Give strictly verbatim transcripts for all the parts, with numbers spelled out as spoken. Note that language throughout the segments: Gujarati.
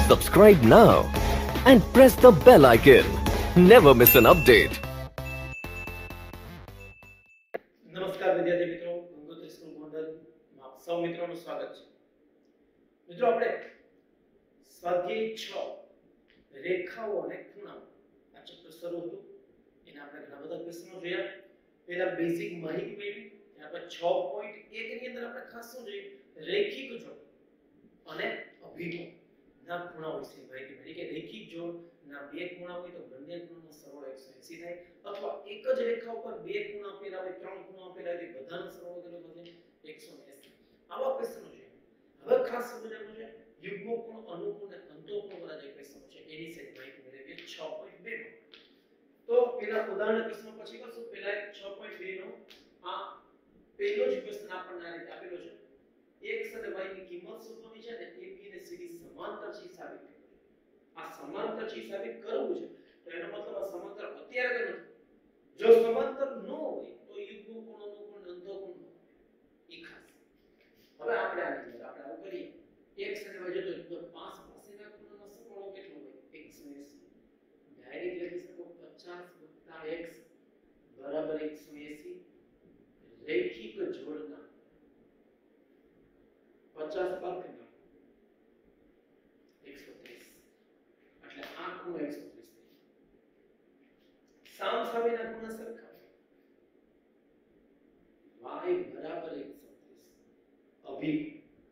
Subscribe now and press the bell icon. Never miss an update. નમસ્કાર વિદ્યાર્થી મિત્રો, ગંગોત્રી સ્કૂલ ગોંડલ માં આપ સૌ મિત્રોનું સ્વાગત છે. મિત્રો આપણે સ્વાધ્યાય છ રેખાઓ અને ખૂણાઓ આ ચેપ્ટર શરૂ હતું. એના આપણે ઘણા બધા ક્વેશ્ચનો જોયા. પહેલા બેઝિક માહિતી મેળવી, ત્યારબાદ છ પોઈન્ટ એક ની અંદર આપણે ખાસ શું જોયું, રેખિક જોડ અને અભિકોણ ના ખૂણાઓ વિશે માહિતી મેળવી કે રેખિક જોડ ના બે ખૂણા હોય તો બંને ખૂણાનો સરવાળો એકસો એંસી થાય, અથવા એક જ રેખા ઉપર બે ખૂણા આપેલા હોય, ત્રણ ખૂણા આપેલા હોય તો બધાનો સરવાળો કેટલો બને એકસો એંસી. આવા ક્વેશ્ચનો છે. હવે ખાસ સમજવાનું છે યુગ્મ કોણ, અનુકોણ અને અંતઃકોણ વાળા જે ક્વેશ્ચનો છે એની સાથે માહિતી મેળવીએ છ પોઈન્ટ બે માં. તો પેલા ઉદાહરણ ક્વેશ્ચન પછી કરશું. પહેલા છ પોઈન્ટ બે નો આ પહેલો જ ક્વેશ્ચન આપણને આ રીતે આપેલો છે. x અને y ની કિંમત શોધવાની છે અને ab અને cd સમાંતર છે સાબિત કરવું છે. આ સમાંતર છે સાબિત કરવું છે તો એનો મતલબ આ સમાંતર અત્યારે તો નથી. જો સમાંતર ન હોય તો યુગ્મ કોણ, અનુકોણ, અંતઃકોણ ઈ ખાસ. હવે આપણે આની અંદર આપણે આવું કરીએ. x અને y જતો તો પાંચ પાસેના ખૂણાનો સરવાળો કેટલો હોય એકસો એંસી. ડાયરેક્ટ લખી શકો પચાસ વત્તા x બરાબર એકસો એંસી. રેખિક જોડના પચાસ બાર કેટલા એકસો ત્રીસ. એટલે આ ખૂણો એકસો ત્રીસ થાય. સામ સામેના ખૂણા સરખા y બરાબર એકસો ત્રીસ. અભિકોણ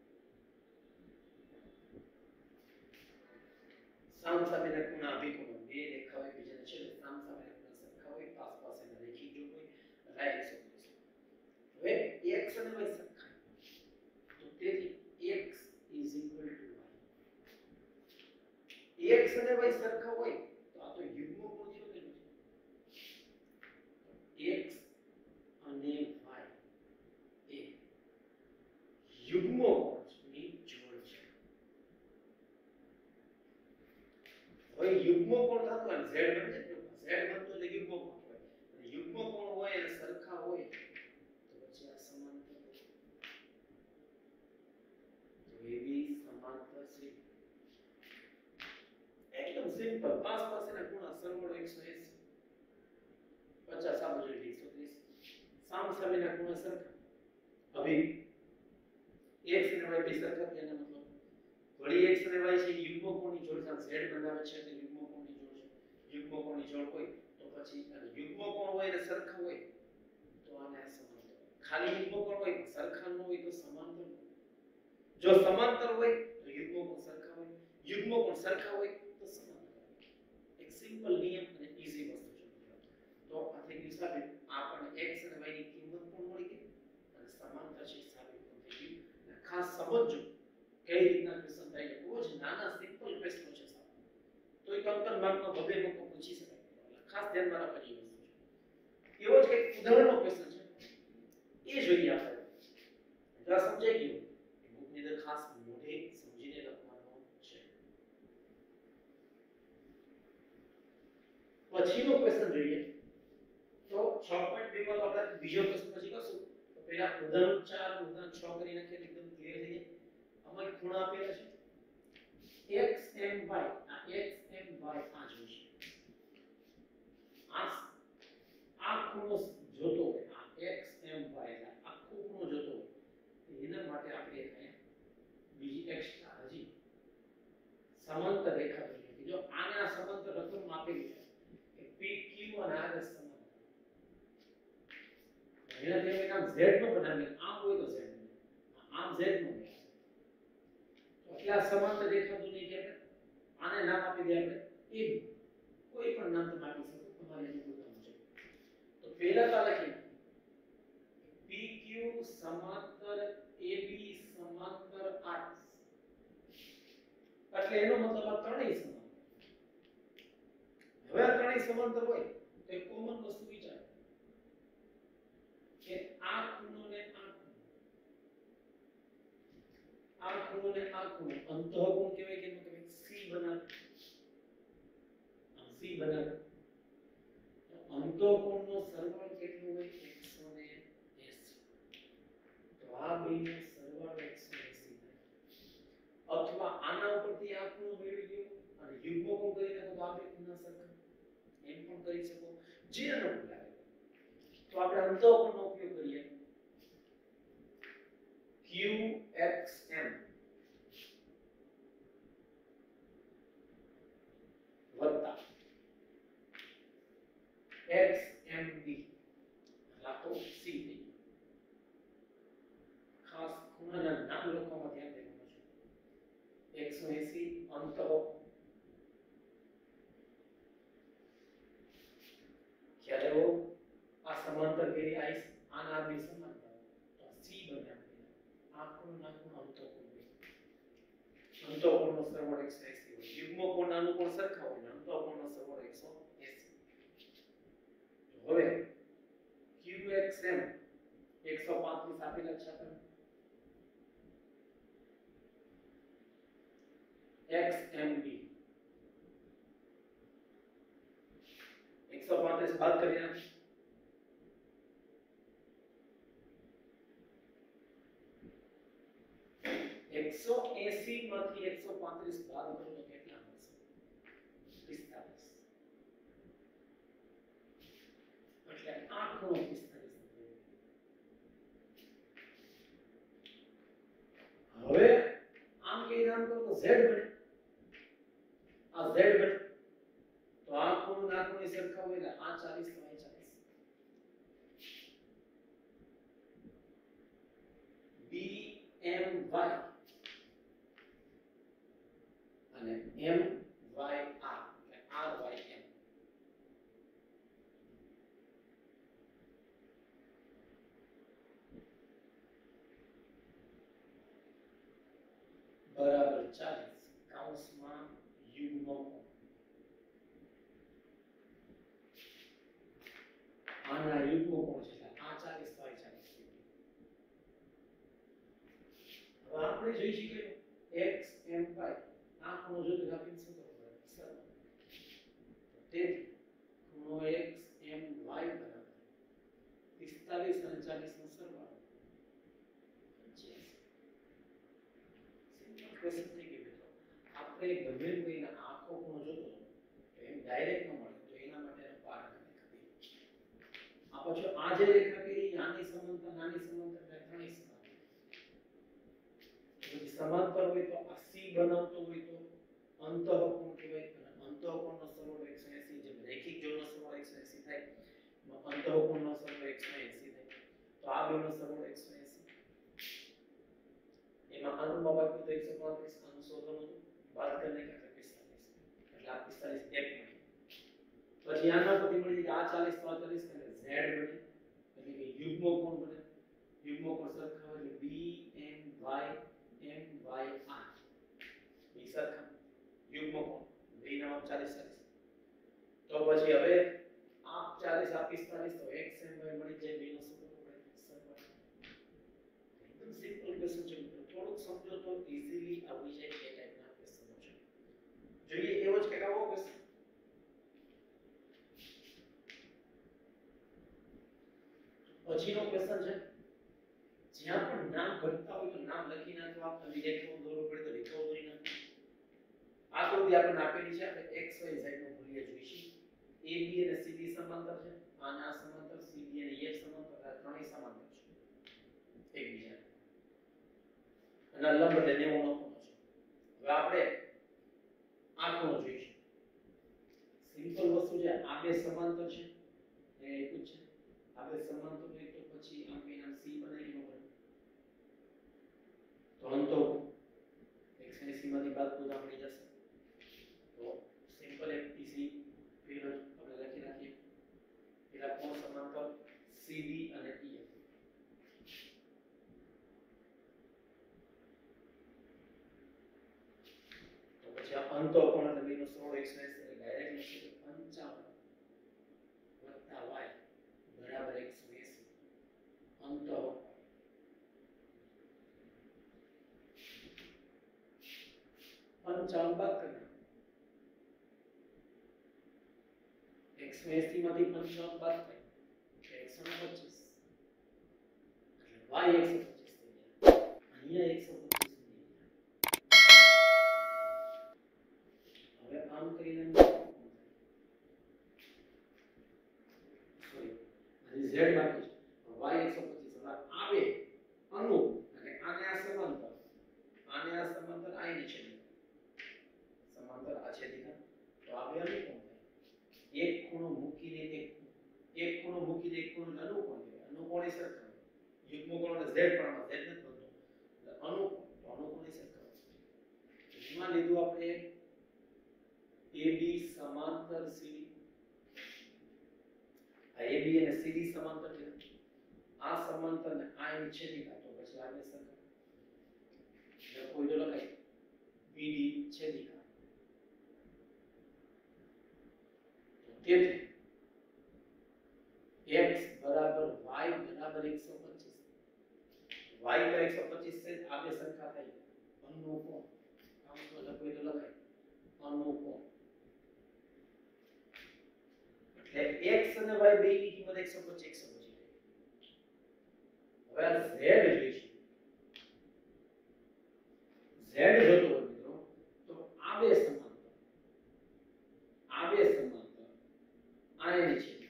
સામ સામેના ખૂણા અભિકોણ બે રેખા હોય, બીજાને છેડે સામ સામેના ખૂણા સરખા હોય, પાસ પાસેના રેખિક જોડ હોય, y એકસો ત્રીસ. હવે x અને y સરખા તો તેથી x is equal to y. x અને y સરખા હોય તો આ તો યુગ્મ કોણ થયો કે નથી. x અને y એ યુગ્મ કોણની જોડ છે. હવે યુગ્મ કોણ થતો હોય z બને છે, z બનતો એટલે યુગ્મ કોણ હોય. અને યુગ્મ કોણ હોય અને સરખા હોય તો પછી આ સમાંતર એ બી સમાંતર છે. એકદમ સિમ્પલ. પાસ પાસેના ખૂણા સરવાળો એકસો એંસી. પચાસ આ બાજુ એકસો ત્રીસ. સામ સામેના ખૂણા સરખા. હવે x અને y બે સરખા થયાનો મતલબ વળી x અને y છે યુગ્મ કોણની જોડ સાથે z બનાવે છે એટલે યુગ્મ કોણની જોડ છે. યુગ્મ કોણની જોડ હોય તો પછી અને યુગ્મ કોણ હોય અને સરખા હોય તો આને સમાંતર. ખાલી યુગ્મ કોણ હોય સરખા ન હોય તો સમાંતર. જો સમાંતર હોય તો યુગ્મ કોણ સરખા હોય, યુગ્મ કોણ સરખા હોય તો સમાંતર. એક સિમ્પલ નિયમ અને ઈઝી વસ્તુ છે. તો આ થઈ ગયું સાબિત. આપણને x અને y ની કિંમત પણ મળી ગઈ અને સમાંતર છે સાબિત પણ થઈ ગયું. ખાસ સમજજો કઈ રીતના ક્વેશ્ચન થાય છે. બહુ જ નાના સિમ્પલ ક્વેશ્ચન છે સાહેબ. તો એ કંકર માર્કમાં બબે લોકો પૂછી શકાય. એટલે ખાસ ધ્યાનમાં રાખવાની વસ્તુ છે. એવો જ એક ઉદાહરણનો ક્વેશ્ચન છે એ જોઈએ આપણે. તો આ સમજાઈ ગયું. ની અંદર ખાસ મોઢે સમજીને લખવાનો છે. પછીનો ક્વેશ્ચન જોઈએ તો છ પોઈન્ટ બે માં આપણે બીજો ક્વેશ્ચન પછી કરશું. તો પહેલા ઉદાહરણ ચાર ઉદાહરણ છ કરી નાખીએ એકદમ ક્લિયર થઈ જાય. આમાં ખૂણા આપેલા છે x m y. આ x m y આ જોઈશે. આ આ ખૂણો જોતો હોય આ x m y એટલે આખો ખૂણો જોતો હોય એના માટે આપણે અહીંયા બીજી એક્સ્ટ્રા હજી સમાંતર રેખા દોરીએ. જો આને આ સમાંતર રકમ આપેલી છે કે p q અને r ને સમાંતર. એના જેમ એક આમ z નો બનાવીએ, આમ હોય તો z આમ z નો બને. તો એટલે આ સમાંતર રેખા દોરી છે. આને નામ આપી દે આપણે a. કોઈ પણ નામ તમે આપી શકો, તમારે એનું નામ છે. તો પહેલા તો લખીએ p q સમાંતર a b સમાંતર r. એટલે એનો મતલબ આ ત્રણેય સમાંતર. હવે આ ત્રણેય સમાંતર હોય તો એક કોમન વસ્તુ વિચારો કે આ ખૂણો ને આ ખૂણો, આ ખૂણો ને આ ખૂણો અંતઃકોણ કહેવાય કે ન કહેવાય? c બનાવે. આ c બનાવે. અંતઃકોણનો સરવાળો કેટલો હોય એકસો એંસી. તો આ બેનો સરવાળો એકસો એંસી થાય. અથવા આના ઉપરથી આ ખૂણો મેળવી સરખા એમ પણ કરી શકો, જે અનુકૂળ લાગે. તો આપણે અંતઃકોણનો ઉપયોગ કરીએ. Q X M વત્તા X M B લખો C D. ખાસ ખૂણાના નામ લખવામાં ધ્યાન દેવાનું છે. એકસો એંસી અંતઃકોણ ખ્યાલ આવ્યો? આ સમાંતર કેરી આઈસ આના બે સમાંતર તો C બને આ ખૂણો ખૂણો અંતઃકોણ અંતઃકોણનો સરવાળો એકસો એંસી હોય. યુગ્મકોણના અનુકોણ સરખા હોય ને અંતઃકોણનો સરવાળો એકસો એંસી. હવે Q X M એકસો પાંત્રીસ આપેલા છે આપણે. X M B એકસો પાંત્રીસ બાદ કરી નાખ. એકસો એંસી માંથી એકસો પાંત્રીસ બાદ કરો તો કેટલા મળશે? પિસ્તાલીસ. એટલે આ ખૂણો પિસ્તાલીસ. હવે આમ કે નામ કરો તો Z બને. આ Z બને તો આ ખૂણો ના ખૂણે સરખા હોય એટલે આ ચાલીસ તો આ ચાલીસ. B M Y અને M Y R એટલે R Y M બરાબર ચાલીસ કૌંસમાં યુગ્મકોણ. આના યુગ્મકોણ છે આ ચાલીસ તો આ ચાલીસ. હવે આપણે જોઈ શકીએ X M Y આ ખૂણો જો તો આપીને શું કરવું પડે? સરવાળો. તેથી ખૂણો X M Y બરાબર પિસ્તાલીસ અને ચાલીસ નો સરવાળો પંચ્યાસી. સિમ્પલ ક્વેશ્ચન થઈ ગયો મિત્રો. આપણે ગમે કોઈના આખો ખૂણો જોતો તો એમ ડાયરેક્ટ ન મળે તો એના માટેનો પાઠ આપણે કરીએ. આ પછી આ જે રેખા કરી આની સમાંતર નાની સમાંતર એટલે ત્રણેય સમાંતર. પછી સમાંતર હોય તો આ C બનાવતો હોય તો અંતઃકોણ કહેવાય. અને અંતઃકોણનો સરવાળો એકસો એંસી જેમ રેખિક જોડનો સરવાળો એકસો એંસી થાય અંતઃકોણનો સરવાળો એકસો એંસી થાય. તો આ બેનો સરવાળો એકસો એંસી. એમાં આનું બાબત તો એકસો પાંત્રીસ આનું શોધવાનું બાદ કરીને કે પિસ્તાલીસ એટલે આ પિસ્તાલીસ એક મળી. પછી આના પરથી મળી કે આ ચાલીસ તો આ ચાલીસ એટલે Z બને એટલે કે યુગ્મકોણ બને. યુગ્મકોણ સરખા હોય એટલે B M Y M Y R બે સરખા યુગ્મકોણ બેના માપ ચાલીસ ચાલીસ. તો પછી હવે આ ચાલીસ આ પિસ્તાલીસ તો X M Y મળી જાય. બેનો સરવાળો સરવાળો એકદમ સિમ્પલ ક્વેશ્ચન છે. થોડુંક સમજો તો ઈઝીલી આવડી જાય એ ટાઈપના ક્વેશ્ચનો છે. જોઈએ એવો જ કંઈક આવો ક્વેશ્ચન. પછીનો ક્વેશ્ચન છે જ્યાં પણ નામ ઘટતા હોય તો નામ લખી નાખવા. અને રેખાઓ દોરવો પડે તો રેખાઓ દોરી નાખવા. આકૃતિ આપણને આપેલી છે. આપણે x y z નું મૂલ્ય જોઈશું. A B અને C D સમાંતર છે. આના સમાંતર C D અને E F સમાંતર આ ત્રણેય સમાંતર છે એકબીજાને. અને લંબ એટલે નેવું નો ખૂણો છે. હવે આપણે આ ખૂણો જોઈશું. સિમ્પલ વસ્તુ છે. આ બે સમાંતર છે એ એક જ છે. આ બે સમાંતર હોય તો પછી આમ કે નામ C બનાવી નો બને. તો અંતઃકોણ એકસો એંસી માંથી બાદ તો મળી જશે. તો સિમ્પલ એક ઈઝી પેલો આપણે લખી નાખીએ. પેલા કોણ સમાંતર C D અને E F. તો પછી આ અંતઃકોણ એટલે બેનો સરવાળો એકસો એંસી એટલે ડાયરેક્ટ લખીએ પંચાવન વત્તા y બરાબર એકસો એંસી. અંતઃકોણ પંચાવન બાદ કરી એકસો એંસી માંથી પંચાવન બાદ થાય એકસો પચીસ એટલે y એકસો પચીસ થઈ ગયા. અહીંયા એકસો પચીસ થઈ ગયા. હવે આમ કરીને બીજું એક કોણ અનુકોણ કહેવાય. અનુકોણની સરખામણી યુગ્મ કોણને z પ્રમાણમાં z નથી બનતો એટલે અનુકોણ તો અનુકોણની સરખામણી એમાં લીધું આપણે AB સમાંતર C D આ AB અને C D સમાંતર છે આ સમાંતર ને આ એની છેદિકા તો પછી આને સરખામણી લખો તો લખાય B D છેદિકા તેથી x બરાબર y બરાબર એકસો પચીસ y તો એકસો પચીસ છે આ બે સરખા થાય અનુકોણ આમ તો લખો તો લખાય અનુકોણ એટલે x અને y બે ની કિંમત એકસો પચીસ એકસો પચીસ હવે આ z જોઈશું z જોતો હોય મિત્રો તો આ બે સમાંતર આ બે સમાંતર આ એની છે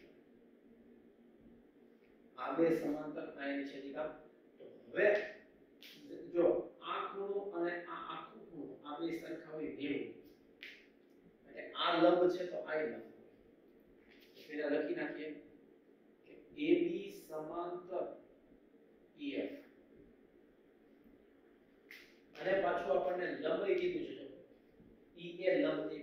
આ બે સમાંતર આ એની છેદિકા તો હવે જો આ ખૂણો અને આ આખું ખૂણો આ બે સરખા હોય નેવું એટલે આ લંબ છે તો આ લંબ પેલા લખી નાખીએ કે A B સમાંતર E F અને પાછું આપણને લંબ એ કીધું છે જો E A લંબ A B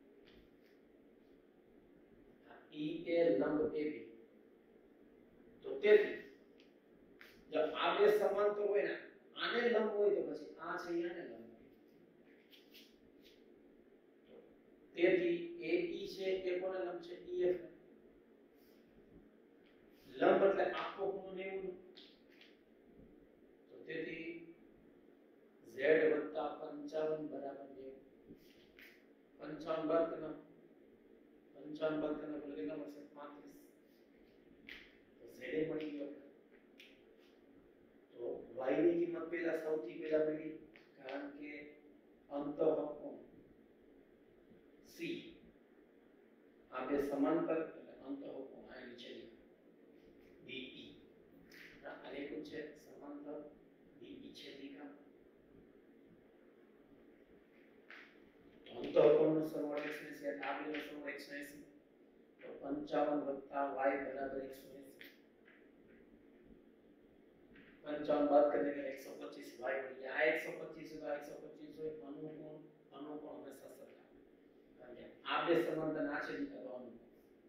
E A લંબ A B તો તેથી જો આ બે સમાંતર હોય ને આને લંબ હોય તો પછી આ છે આને લંબ તેથી A E છે એ કોને લંબ છે E F લંબ એટલે આખો ખૂણો નેવું તો તેથી z પંચાવન બરાબર નેવું પંચાવન બાદ કરना પંચાવન બાદ કરना એટલે કેટલા મળશે પાંત્રીસ તો z એ મળી ગયો તો y ની કિંમત પહેલા સૌથી પહેલા મળી કારણ કે અંતઃકોણ C આ બે સમાંતર એટલે અંતઃકોણ આ ની છે D E આ લેખું છે સમાંતર D E છેદિકા અંતઃકોણનો સરવાળો એકસો એંસી એટલે આ બેનો સરવાળો એકસો એંસી તો પંચાવન વત્તા y બરાબર એકસો એંસી પંચાવન બાદ કરીને એકસો પચીસ y મળી આ એકસો પચીસ હોય એકસો પચીસ હોય અનુકોણ અનુકોણ હંમેશા સરખા કારણ કે આ બે સમાંતર આ છેદિકા તો અનુકોણ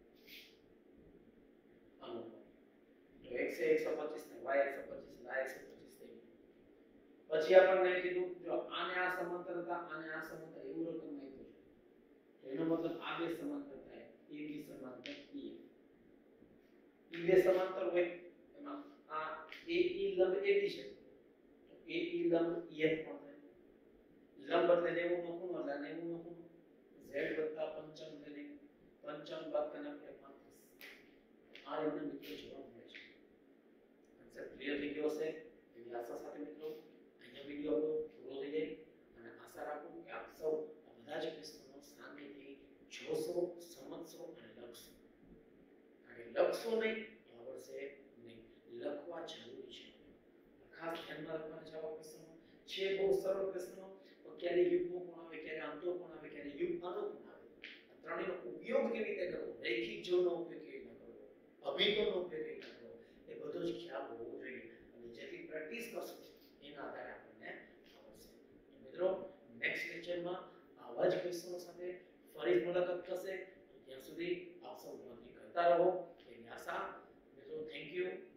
અનુકોણ તો x એ એકસો પચીસ ને y એકસો પચીસ ને આ એકસો પચીસ થઈ ગયું પછી આપણને કીધું જો આને આ સમાંતર હતા આને આ સમાંતર એવું રકમ આપ્યું છે એનો મતલબ આ બે સમાંતર થાય A B સમાંતર E F એ બે સમાંતર હોય એમાં આ A E લંબ A B છે તો A E લંબ E F પણ થાય લંબ એટલે નેવું નો ખૂણો એટલે નેવું નો ખૂણો z પંચાવન એટલે પંચાવન બાદ કરીને આપણે પાંત્રીસ આ રીતના મિત્રો જવાબ મળે છે કન્સેપ્ટ ક્લિયર થઈ ગયો હશે એવી આશા સાથે મિત્રો અહીંયા વિડિયો આપણો પૂરો થઈ જાય અને આશા રાખું કે આપ સૌ આ બધા જ પ્રશ્નોનો શાંતિથી જોશો સમજશો અને લખશો કારણ કે લખશો નહીં તો આવડશે નહીં લખવા જરૂરી છે ખાસ ધ્યાનમાં રાખવાના છે આવા પ્રશ્નો છે બહુ સરળ પ્રશ્નો પણ ક્યારે યુગ્મ કોણ આવે ક્યારે અંતઃકોણ આવે ક્યારે યુગ્મ અનુકોણ આવે આ ત્રણેયનો ઉપયોગ કેવી રીતે કરવો રૈખિક જોડનો ઉપયોગ કેવી રીતે કરવો અભિગમનો ઉપયોગ કેવી રીતે કરવો એ બધો જ ખ્યાલ હોવો જોઈએ અને જેટલી પ્રેક્ટિસ કરશો એના આધારે આપણને આવડશે તો મિત્રો નેક્સ્ટ લેક્ચરમાં આવા જ ક્વેશ્ચનો સાથે ફરી મુલાકાત થશે તો ત્યાં સુધી આપ સૌ નોંધણી કરતા રહો એવી આશા મિત્રો થેન્ક યુ